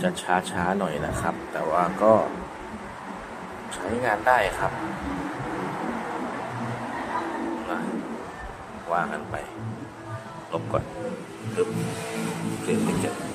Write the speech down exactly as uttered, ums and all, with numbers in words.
จะช้าๆหน่อยนะครับ แต่ว่าก็ใช้งานได้ครับนะว่ากันไปลบก่อนปึ๊บเก็บไปเก็บ